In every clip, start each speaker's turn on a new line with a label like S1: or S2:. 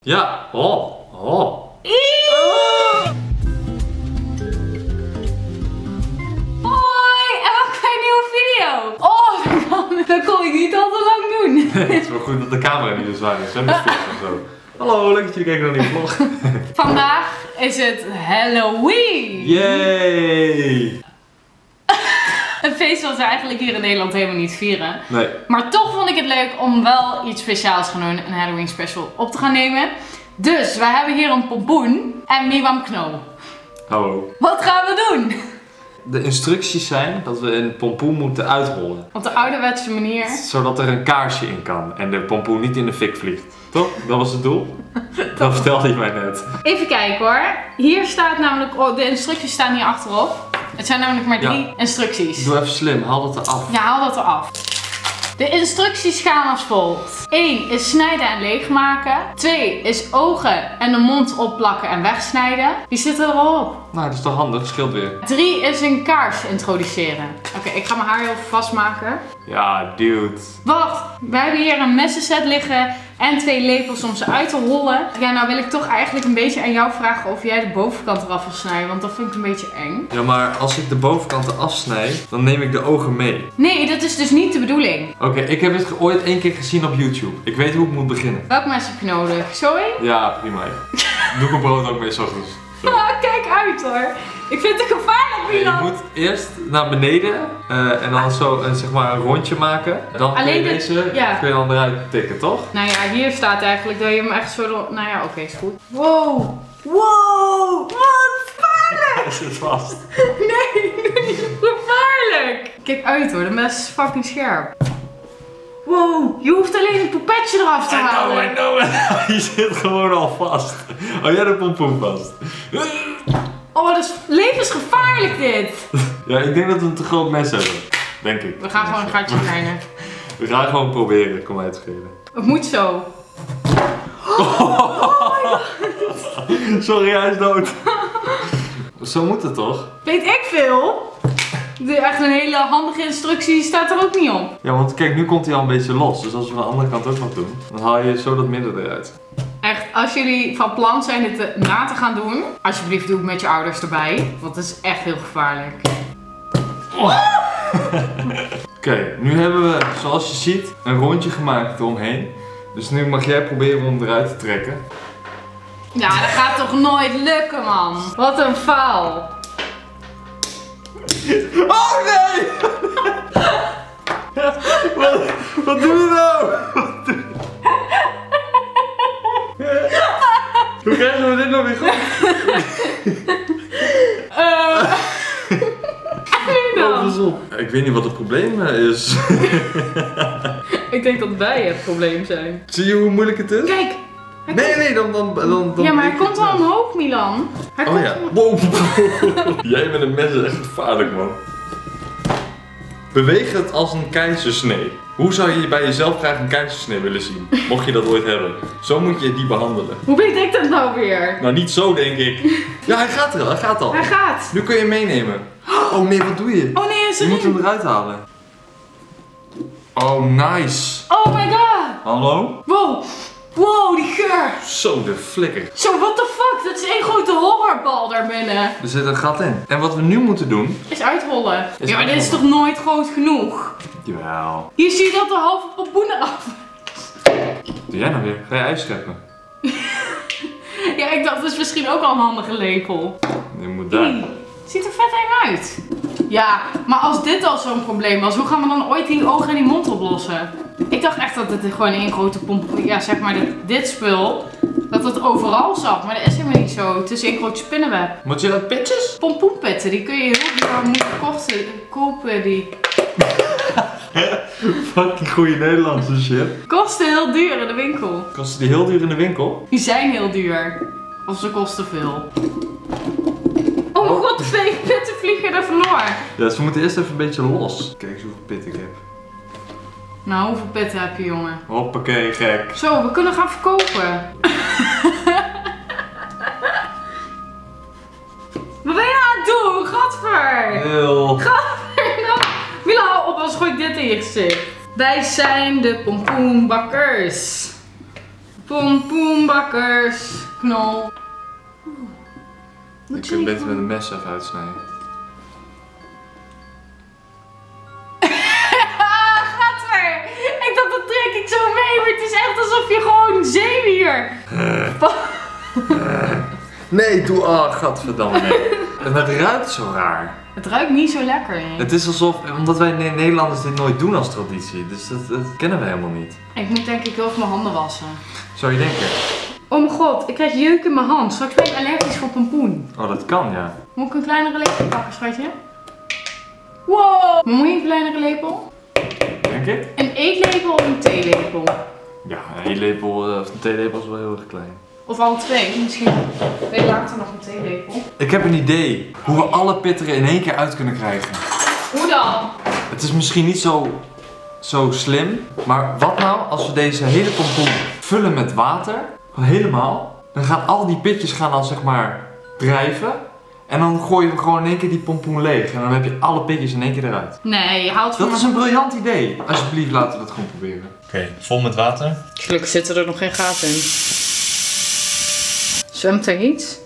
S1: Ja, oh.
S2: Hoi, en welkom bij een nieuwe video. Oh, dat kon ik niet al te lang doen.
S1: Nee, het is wel goed dat de camera niet zo zwaar is, hè, met vlog en zo. Hallo, leuk dat jullie kijken naar die vlog.
S2: Vandaag is het Halloween.
S1: Yay!
S2: Een feest wat we eigenlijk hier in Nederland helemaal niet vieren.
S1: Nee.
S2: Maar toch vond ik het leuk om wel iets speciaals gaan doen, een Halloween special op te gaan nemen. Dus wij hebben hier een pompoen en Miwam Kno.
S1: Hallo.
S2: Wat gaan we doen?
S1: De instructies zijn dat we een pompoen moeten uitrollen.
S2: Op de ouderwetse manier.
S1: Zodat er een kaarsje in kan en de pompoen niet in de fik vliegt. Toch? Dat was het doel? Dat vertelde je mij net.
S2: Even kijken hoor. Hier staat namelijk, oh, de instructies staan hier achterop. Het zijn namelijk maar 3 instructies.
S1: Doe even slim, haal dat eraf.
S2: Ja, haal dat eraf. De instructies gaan als volgt. 1 is snijden en leegmaken. 2 is ogen en de mond opplakken en wegsnijden. Die zitten erop.
S1: Nou, dat is toch handig, scheelt weer.
S2: 3 is een kaars introduceren. Oké, ik ga mijn haar heel even vastmaken.
S1: Ja, dude.
S2: Wacht, we hebben hier een messenset liggen en 2 lepels om ze uit te rollen. Ja, nou wil ik toch eigenlijk een beetje aan jou vragen of jij de bovenkant eraf wil snijden, want dat vind ik een beetje eng.
S1: Ja, maar als ik de bovenkant eraf afsnijd, dan neem ik de ogen mee.
S2: Nee, dat is dus niet de bedoeling.
S1: Oké, ik heb het ooit 1 keer gezien op YouTube. Ik weet hoe ik moet beginnen.
S2: Welk mes heb je nodig? Sorry?
S1: Ja, prima. Doe ik mijn brood ook mee 's ochtends. Zo.
S2: Ah, kijk uit hoor. Ik vind het gevaarlijk,
S1: Je
S2: Milan.
S1: moet eerst naar beneden en dan zo zeg maar een rondje maken. Dan kun je deze kun je dan eruit tikken, toch?
S2: Nou ja, hier staat eigenlijk dat je hem echt zo door... Nou ja, oké, is goed. Wow. Wow. Wat gevaarlijk.
S1: Hij zit vast.
S2: Nee, niet gevaarlijk. Kijk uit hoor, de mes is fucking scherp. Wow, je hoeft alleen een poepetje eraf te halen.
S1: I know. Hij zit gewoon al vast. Oh, jij de pompoen vast.
S2: Oh, dat is levensgevaarlijk dit.
S1: Ja, ik denk dat we een te groot mes hebben. Denk ik.
S2: We gaan gewoon een gatje kleiner.
S1: We gaan gewoon proberen, kom uit te schelen.
S2: Het moet zo.
S1: Sorry, hij is dood. Zo moet het toch?
S2: Weet ik veel. Echt een hele handige instructie staat er ook niet op.
S1: Ja, want kijk, nu komt hij al een beetje los. Dus als we aan de andere kant ook nog doen, dan haal je zo dat minder eruit.
S2: Echt, als jullie van plan zijn dit na te gaan doen, alsjeblieft doe het met je ouders erbij. Want het is echt heel gevaarlijk.
S1: Oké, nu hebben we, zoals je ziet, een rondje gemaakt eromheen. Dus nu mag jij proberen om eruit te trekken.
S2: Ja, dat gaat toch nooit lukken, man. Wat een faal.
S1: Oh nee! Wat doe je nou? Hoe krijgen we dit nou weer goed? Ik weet niet wat het probleem is.
S2: Ik denk dat wij het probleem zijn.
S1: Zie je hoe moeilijk het is?
S2: Kijk.
S1: Nee, dan
S2: Ja, maar hij komt wel omhoog, Milan. Hij komt
S1: ja. Wow. Jij met een mes is echt gevaarlijk, man. Beweeg het als een keizersnee. Hoe zou je bij jezelf graag een keizersnee willen zien? Mocht je dat ooit hebben. Zo moet je die behandelen.
S2: Hoe weet ik dat nou weer?
S1: Nou, niet zo, denk ik. Ja, hij gaat er al. Hij gaat al.
S2: Hij gaat.
S1: Nu kun je hem meenemen. Oh nee, wat doe je?
S2: Oh nee, is
S1: Je
S2: er
S1: moet hem eruit halen. Oh, nice.
S2: Oh my god.
S1: Hallo?
S2: Wow. Wow, die geur.
S1: Zo, de flikker.
S2: Zo, what the fuck? Dat is één grote horrorbal daar binnen.
S1: Er zit een gat in. En wat we nu moeten doen...
S2: Is uitrollen.
S1: Is
S2: Ja, maar dit is
S1: uitrollen.
S2: toch nooit groot genoeg?
S1: Jawel.
S2: Hier zie je dat de halve pompoen eraf.
S1: Doe jij nou weer? Ga je ijs scheppen?
S2: Ja, ik dacht, dat is misschien ook al een handige lepel.
S1: Je moet daar.
S2: Ziet er vet eng uit. Ja, maar als dit al zo'n probleem was, hoe gaan we dan ooit die ogen en die mond oplossen? Ik dacht echt dat het gewoon één grote pompoen, ja zeg maar dit spul, dat het overal zat. Maar dat is helemaal niet zo. Het is één groot spinnenweb.
S1: Moet je dat pitjes?
S2: Pompoenpetten, die kun je heel duur moeten kopen. Die
S1: Fucking goede Nederlandse shit.
S2: kosten heel duur in de winkel.
S1: Kosten die heel duur in de winkel?
S2: Die zijn heel duur. Of ze kosten veel. Oh mijn god, 2 pitten vliegen er vandoor.
S1: Ja, ze moeten eerst even een beetje los. Kijk eens hoeveel pit ik heb.
S2: Nou, hoeveel pitten heb je, jongen?
S1: Hoppakee, gek.
S2: Zo, we kunnen gaan verkopen. Wat ben je nou aan het doen? Gadver!
S1: Heel.
S2: Gadver, nou. Milan, hou op, anders gooi ik dit in je gezicht. Wij zijn de pompoenbakkers. Pompoenbakkers. Knol.
S1: Ik kan beter met een mes even uitsnijden.
S2: Gaat weer. Ik dacht dat trek ik zo mee, maar het is echt alsof je gewoon zeewier.
S1: Nee, doe. Oh, gadverdamme. Nee. En het ruikt zo raar.
S2: Het ruikt niet zo lekker. Nee.
S1: Het is alsof, omdat wij Nederlanders dit nooit doen als traditie. Dus dat kennen we helemaal niet.
S2: Ik moet denk ik heel even mijn handen wassen.
S1: Zou je denken?
S2: Oh mijn god, ik krijg jeuk in mijn hand. Straks ben ik allergisch voor pompoen.
S1: Oh, dat kan, ja.
S2: Moet ik een kleinere lepel pakken, schatje? Wow! Maar moet je een kleinere lepel?
S1: Denk ik?
S2: Een eetlepel of een theelepel?
S1: Ja, een eetlepel of een theelepel is wel heel erg klein.
S2: Of alle twee, misschien. Nee, later nog een theelepel.
S1: Ik heb een idee hoe we alle pitten er in één keer uit kunnen krijgen.
S2: Hoe dan?
S1: Het is misschien niet zo slim, maar wat nou als we deze hele pompoen vullen met water, gewoon helemaal, dan gaan al die pitjes dan zeg maar drijven en dan gooien we gewoon in één keer die pompoen leeg en dan heb je alle pitjes in één keer eruit.
S2: Nee, je haalt van
S1: Dat is een briljant idee. Alsjeblieft, laten we dat gewoon proberen. Oké, vol met water.
S2: Gelukkig zitten er nog geen gaten in. Zwemt er iets?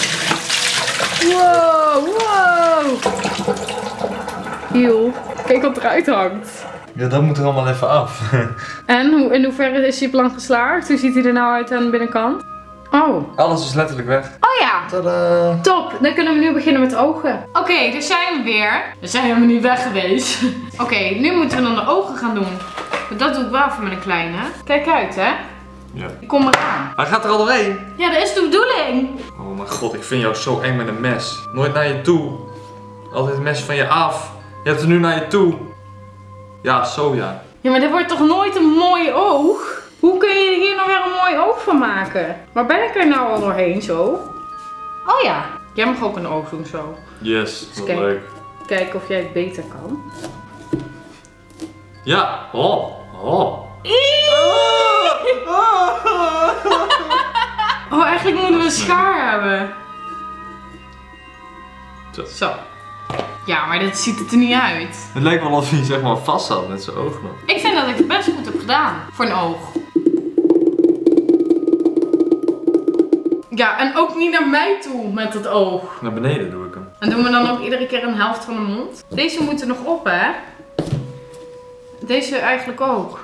S2: Wow, wow! Heel. Kijk wat eruit hangt.
S1: Ja, dat moet er allemaal even af.
S2: En in hoeverre is hij plan geslaagd? Hoe ziet hij er nou uit aan de binnenkant? Oh.
S1: Alles is letterlijk weg.
S2: Oh ja.
S1: Tadaa!
S2: Top, dan kunnen we nu beginnen met de ogen. Oké, daar zijn we weer. We zijn helemaal niet weg geweest. Oké, nu moeten we dan de ogen gaan doen. Maar dat doe ik wel voor mijn kleine. Kijk uit, hè.
S1: Ja.
S2: Ik kom eraan.
S1: Hij gaat er al doorheen.
S2: Ja, dat is de bedoeling.
S1: Oh mijn god, ik vind jou zo eng met een mes. Nooit naar je toe. Altijd het mes van je af. Je hebt het nu naar je toe. Ja, zo ja.
S2: Ja, maar dit wordt toch nooit een mooi oog? Hoe kun je hier nou weer een mooi oog van maken? Waar ben ik er nou al doorheen zo? Oh ja, jij mag ook een oog doen zo.
S1: Yes, wat
S2: kijk.
S1: leuk.
S2: Kijken of jij het beter kan.
S1: Ja, oh, oh.
S2: Oh, eigenlijk moeten we een schaar hebben. Zo. Ja, maar dit ziet er niet uit.
S1: Het lijkt wel alsof hij zeg maar vast zat met zijn oog nog.
S2: Ik vind dat ik het best goed heb gedaan. Voor een oog. Ja, en ook niet naar mij toe met het oog.
S1: Naar beneden doe ik hem.
S2: En doen we dan ook iedere keer een helft van de mond? Deze moeten nog op, hè? Deze eigenlijk ook.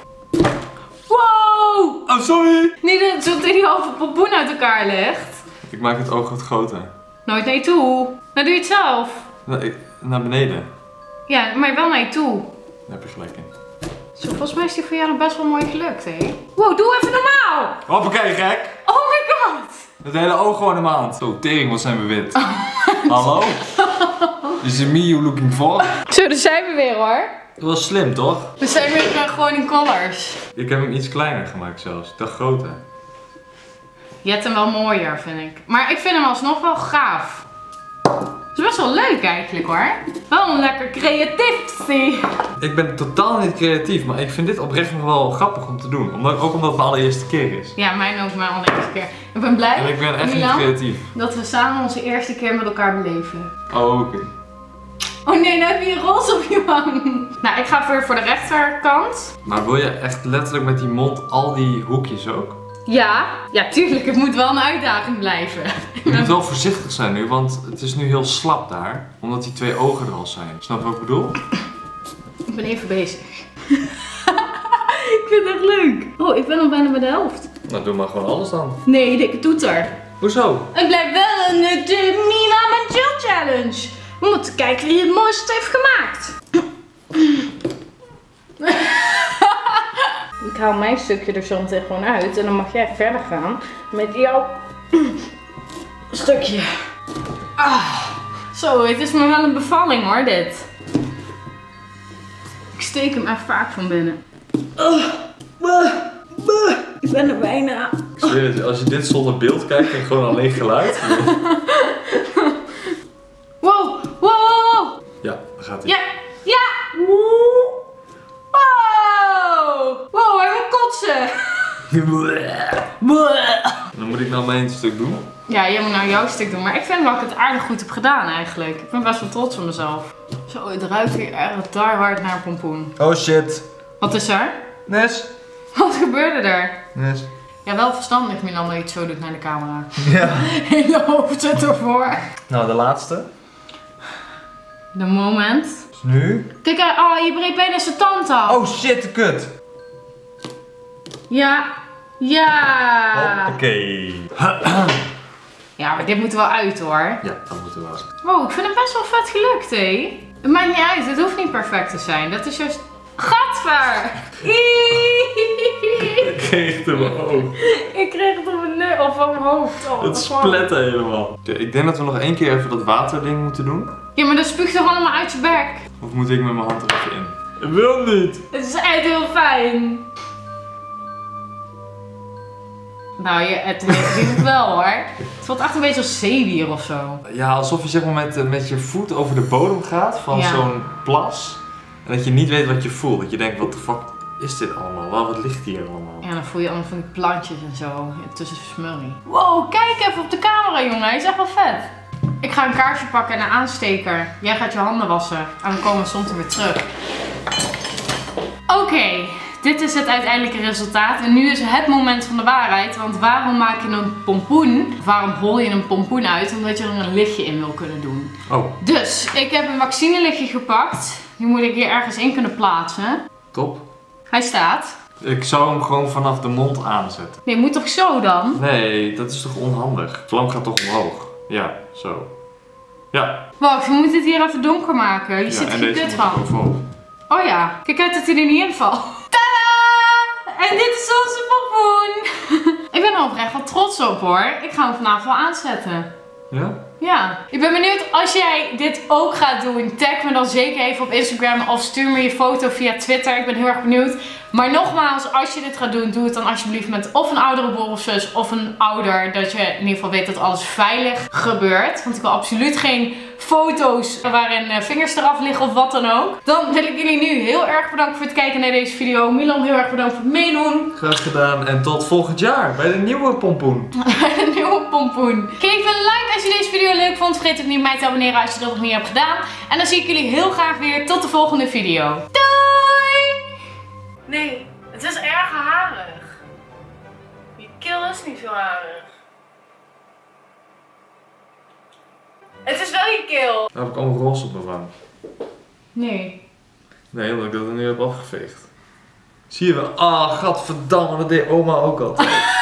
S2: Wow!
S1: Oh, sorry!
S2: Niet dat zo'n die halve pompoen uit elkaar ligt.
S1: Ik maak het oog wat groter.
S2: Nooit naar je toe. Dan doe je het zelf.
S1: Naar beneden.
S2: Ja, maar wel naar je toe.
S1: Daar heb je gelijk in.
S2: Zo, volgens mij is die voor jou nog best wel mooi gelukt, hè? Wow, doe even normaal!
S1: Hoppakee, gek!
S2: Oh my god!
S1: Het hele oog gewoon een maand. Zo, tering, wat zijn we wit. Hallo? Is it me you looking for?
S2: Zo, daar zijn we weer hoor.
S1: Dat was slim, toch?
S2: We zijn weer gewoon in colors.
S1: Ik heb hem iets kleiner gemaakt zelfs. Ik dacht groter.
S2: Je hebt hem wel mooier, vind ik. Maar ik vind hem alsnog wel gaaf. Het is best wel leuk eigenlijk hoor. Wel een lekker creatief.
S1: Ik ben totaal niet creatief, maar ik vind dit oprecht nog wel grappig om te doen. Ook omdat het mijn allereerste keer is.
S2: Ja, mijn ook mijn allereerste keer. Ik ben blij,
S1: En ik ben echt
S2: Milan,
S1: niet creatief.
S2: dat we samen onze eerste keer met elkaar beleven.
S1: Oh, oké.
S2: Oh nee, nou heb je een roze op je wang. Nou, ik ga weer voor de rechterkant.
S1: Maar wil je echt letterlijk met die mond al die hoekjes ook?
S2: Ja, tuurlijk. Het moet wel een uitdaging blijven.
S1: Je moet wel voorzichtig zijn nu, want het is nu heel slap daar. Omdat die twee ogen er al zijn. Snap je wat ik bedoel?
S2: Ik ben even bezig. Ik vind het echt leuk. Oh, ik ben al bijna bij de helft.
S1: Nou, doe maar gewoon alles dan.
S2: Nee, dikke toeter.
S1: Hoezo?
S2: Het blijft wel een Mina met Jill Challenge. We moeten kijken wie het mooiste heeft gemaakt. Ik haal mijn stukje er zo meteen gewoon uit. En dan mag jij verder gaan met jouw stukje. Zo, het is me wel een bevalling hoor, dit. Ik steek hem echt vaak van binnen. Ik ben er bijna.
S1: Ik zweer het je, als je dit zonder beeld kijkt en gewoon alleen geluid.
S2: Wow, wow, wow, wow.
S1: Ja, daar gaat hij.
S2: Ja, ja. Wow. Wow, hij moet kotsen.
S1: Dan moet ik nou mijn stuk doen.
S2: Ja, jij moet nou jouw stuk doen. Maar ik vind dat ik het aardig goed heb gedaan eigenlijk. Ik ben best wel trots op mezelf. Zo, het ruikt hier echt daar hard naar pompoen.
S1: Oh shit.
S2: Wat is er?
S1: Nes.
S2: Wat gebeurde er?
S1: Nes.
S2: Ja, wel verstandig Milan dat je het zo doet naar de camera.
S1: Ja.
S2: Hele hoofd zit ervoor.
S1: Nou, de laatste.
S2: De moment.
S1: Dus nu.
S2: Kijk, je breekt bijna zijn tand af.
S1: Oh shit, kut.
S2: Ja. Ja.
S1: Oké.
S2: Ja, maar dit moet er wel uit hoor.
S1: Ja, dat moet er wel.
S2: Wow, ik vind het best wel vet gelukt, hé. Het maakt niet uit, het hoeft niet perfect te zijn. Dat is juist... Gadver!
S1: Ik kreeg het in mijn oog.
S2: Ik kreeg het op mijn of op mijn hoofd. Oh,
S1: Het spletten helemaal. Ik denk dat we nog één keer even dat waterding moeten doen.
S2: Ja, maar dat spuugt toch allemaal uit je bek?
S1: Of moet ik met mijn hand er even in? Ik wil niet.
S2: Het is echt heel fijn. Nou, het doet wel hoor. Het voelt echt een beetje als zeewier of zo.
S1: Ja, alsof je zeg maar met je voet over de bodem gaat van zo'n plas. En dat je niet weet wat je voelt. Dat je denkt, wat de fuck is dit allemaal? Wat ligt hier allemaal?
S2: Ja, dan voel je allemaal van die plantjes en zo tussen de smurrie. Wow, kijk even op de camera jongen. Hij is echt wel vet. Ik ga een kaarsje pakken en een aansteker. Jij gaat je handen wassen. En dan komen we soms weer terug. Oké. Dit is het uiteindelijke resultaat en nu is het moment van de waarheid. Want waarom maak je een pompoen? Of waarom hol je een pompoen uit? Omdat je er een lichtje in wil kunnen doen.
S1: Oh.
S2: Dus ik heb een vaccinelichtje gepakt. Die moet ik hier ergens in kunnen plaatsen.
S1: Top.
S2: Hij staat.
S1: Ik zou hem gewoon vanaf de mond aanzetten.
S2: Nee, moet toch zo dan?
S1: Nee, dat is toch onhandig? De vlam gaat toch omhoog? Ja, zo. Ja.
S2: Wacht, we moeten het hier even donker maken. Je ziet er geen kut van. Oh ja, kijk uit dat hij er niet in valt. En dit is onze pompoen. Ik ben er oprecht wel trots op hoor. Ik ga hem vanavond wel aanzetten.
S1: Ja?
S2: Ja. Ik ben benieuwd als jij dit ook gaat doen. Tag me dan zeker even op Instagram of stuur me je foto via Twitter. Ik ben heel erg benieuwd. Maar nogmaals, als je dit gaat doen, doe het dan alsjeblieft met of een oudere broer of zus of een ouder. Dat je in ieder geval weet dat alles veilig gebeurt. Want ik wil absoluut geen foto's waarin vingers eraf liggen of wat dan ook. Dan wil ik jullie nu heel erg bedanken voor het kijken naar deze video. Milan, heel erg bedankt voor het meedoen.
S1: Graag gedaan en tot volgend jaar bij de nieuwe pompoen.
S2: Bij de nieuwe pompoen. Geef een like als je deze video leuk vond. Vergeet ook niet mij te abonneren als je dat nog niet hebt gedaan. En dan zie ik jullie heel graag weer tot de volgende video. Doei! Nee, het is erg harig. Je keel is niet zo harig. Het is wel je keel.
S1: Dan heb ik allemaal roze op mijn wang.
S2: Nee.
S1: Nee, omdat ik dat er nu heb afgeveegd. Zie je wel? Ah, gadverdamme, dat deed oma ook altijd.